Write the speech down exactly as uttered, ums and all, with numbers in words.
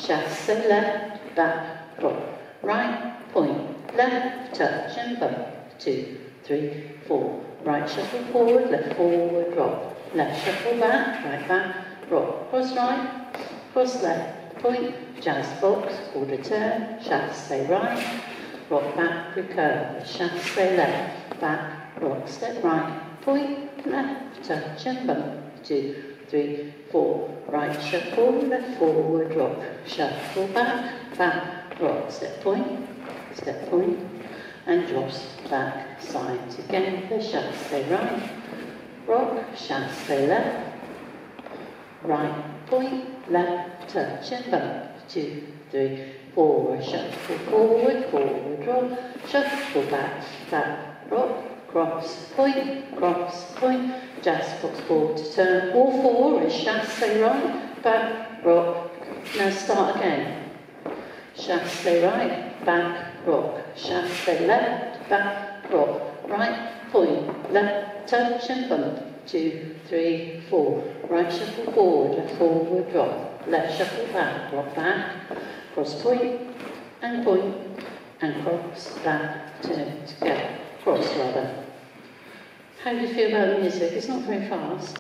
chasse, left, back, rock, right, point, left, touch and bump, two, three, four, right shuffle forward, left forward, rock, left shuffle back, right back, rock, cross right, cross left, point, jazz box, quarter turn, chasse right, rock back, recurve, chasse left, back, rock, step right, point, left, touch and bump, two, three, four, right shuffle, left forward, rock, shuffle back, back, rock, step point, step point, and drops back, sides again, the chasse right, rock, chasse left, right, point, left, touch and bump, two, three, four, shuffle forward, forward, rock, shuffle back, back, rock, cross, point, cross, point, jazz box quarter turn, all four is chasse right, back, rock, now start again, chasse right, back, rock, chasse left, back, rock, right, point, left, touch and bump, two, three, four, right shuffle forward, left forward, rock, left shuffle back, rock back, cross point, and point, and cross, back, turn, together, cross rather. How do you feel about the music? It's not very fast.